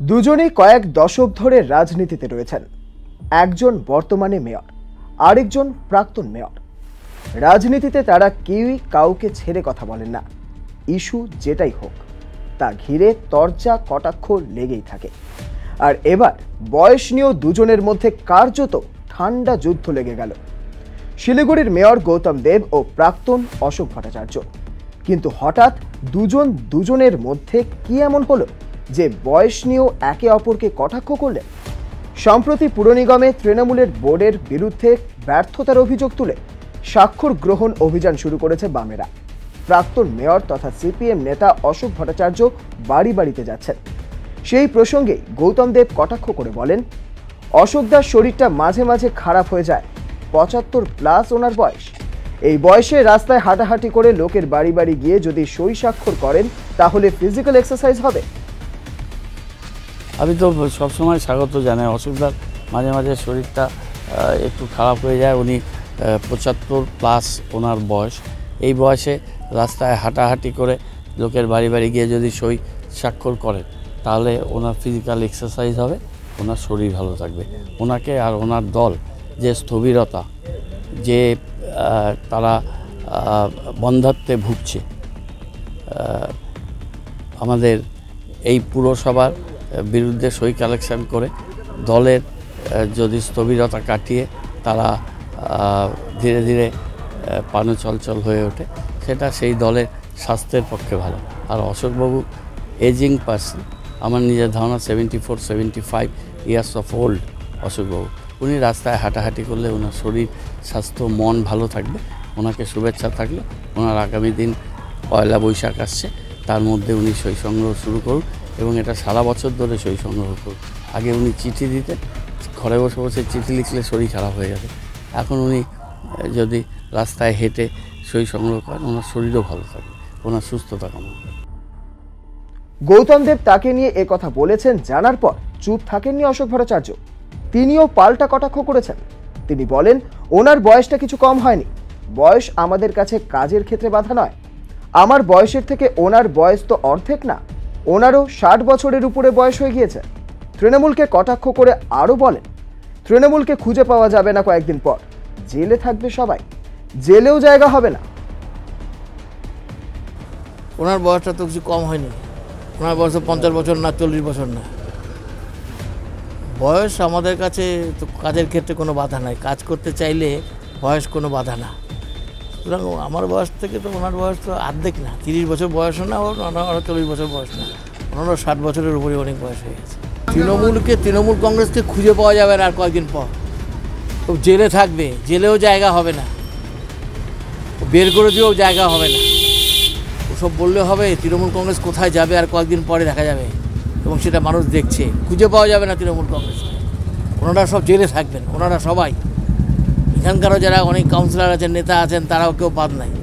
দুজনেই কয়েক দশক ধরে রাজনীতিতে রয়েছেন। একজন বর্তমানে মেয়র, আরেকজন প্রাক্তন মেয়র। রাজনীতিতে তারা কেউই কাউকে ছেড়ে কথা বলেন না। ইস্যু যেটাই হোক তা ঘিরে তরজা কটাক্ষ লেগেই থাকে। আর এবার বয়স নিয়েও দুজনের মধ্যে কার্যত ঠান্ডা যুদ্ধ লেগে গেল। শিলিগুড়ির মেয়র গৌতম দেব ও প্রাক্তন অশোক ভট্টাচার্য। কিন্তু হঠাৎ দুজনের মধ্যে কি এমন হলো যে বয়স নিয়েও একে অপরকে কটাক্ষ করলেন? সম্প্রতি পুর নিগমে তৃণমূলের বোর্ডের বিরুদ্ধে ব্যর্থতার অভিযোগ তুলে স্বাক্ষর গ্রহণ অভিযান শুরু করেছে বামেরা। প্রাক্তন মেয়র তথা সিপিএম নেতা অশোক ভট্টাচার্য বাড়ি বাড়িতে যাচ্ছেন। সেই প্রসঙ্গে গৌতম দেব কটাক্ষ করে বলেন, অশোকদার শরীরটা মাঝে মাঝে খারাপ হয়ে যায়, ৭৫+ ওনার বয়স। এই বয়সে রাস্তায় হাঁটাহাঁটি করে লোকের বাড়ি বাড়ি গিয়ে যদি সই স্বাক্ষর করেন তাহলে ফিজিক্যাল এক্সারসাইজ হবে। আমি তো সবসময় স্বাগত জানাই। অশোকদার মাঝে মাঝে শরীরটা একটু খারাপ হয়ে যায়। উনি ৭৫+ ওনার বয়স। এই বয়সে রাস্তায় হাঁটাহাঁটি করে লোকের বাড়ি বাড়ি গিয়ে যদি সই স্বাক্ষর করেন তাহলে ওনার ফিজিক্যাল এক্সারসাইজ হবে, ওনার শরীর ভালো থাকবে। ওনাকে আর ওনার দল যে স্থবিরতা, যে তারা বন্ধ্যাত্বে ভুগছে, আমাদের এই পুরসভার বিরুদ্ধে সই কালেকশন করে দলের যদি স্থবিরতা কাটিয়ে তারা ধীরে ধীরে পানচঞ্চল হয়ে ওঠে, সেটা সেই দলের স্বাস্থ্যের পক্ষে ভালো। আর অশোকবাবু এজিং পার্সন, আমার নিজের ধারণা 74-75 ইয়ার্স অফ ওল্ড অশোকবাবু। উনি রাস্তায় হাঁটাহাঁটি করলে ওনার শরীর স্বাস্থ্য মন ভালো থাকবে। ওনাকে শুভেচ্ছা থাকলে ওনার আগামী দিন পয়লা বৈশাখ আসছে, তার মধ্যে উনি সই সংগ্রহ শুরু করুন এবং এটা সারা বছর ধরে সই সংগ্রহ করুন। আগে উনি চিঠি দিতেন, ঘরে বসে বসে চিঠি লিখলে শরীর খারাপ হয়ে যাবে। এখন উনি যদি রাস্তায় হেঁটে সই সংগ্রহ করেন, ওনার শরীরও ভালো থাকবে, ওনার সুস্থতা কামনা। গৌতম দেব তাকে নিয়ে একথা বলেছেন জানার পর চুপ থাকেননি অশোক ভট্টাচার্য। তিনিও পাল্টা কটাক্ষ করেছেন। তিনি বলেন, ওনার বয়সটা কিছু কম হয়নি। বয়স আমাদের কাছে কাজের ক্ষেত্রে বাধা নয়। আমার বয়সের থেকে ওনার বয়স তো অর্ধেক না, ওনারও 60 বছরের উপরে বয়স হয়ে গিয়েছে। তৃণমূলকে কটাক্ষ করে আরও বলেন, তৃণমূলকে খুঁজে পাওয়া যাবে না কয়েকদিন পর, জেলে থাকবে সবাই, জেলেও জায়গা হবে না। ওনার বয়সটা তো কিছু কম হয়নি। ওনার বয়স 50 বছর না, 40 বছর না। বয়স আমাদের কাছে তো কাজের ক্ষেত্রে কোনো বাধা নাই। কাজ করতে চাইলে বয়স কোনো বাধা না। সুতরাং আমার বয়স থেকে তো ওনার বয়স তো অর্ধেক না, 30 বছর বয়সও না, ওনার 40 বছর বয়স না, ওনারও 60 বছরের উপরে অনেক বয়স হয়ে গেছে। তৃণমূল কংগ্রেসকে খুঁজে পাওয়া যাবে না আর কয়েকদিন পর। তো জেলে থাকবে, জেলেও জায়গা হবে না, বের করে দিয়েও জায়গা হবে না। ওসব বললে হবে? তৃণমূল কংগ্রেস কোথায় যাবে আর কয়েকদিন পরে দেখা যাবে, এবং সেটা মানুষ দেখছে। খুঁজে পাওয়া যাবে না তৃণমূল কংগ্রেসকে। ওনারা সব জেলে থাকবেন, ওনারা সবাই। এখানকারও যারা অনেক কাউন্সিলর আছেন, নেতা আছেন, তারাও কেউ বাদ নাই।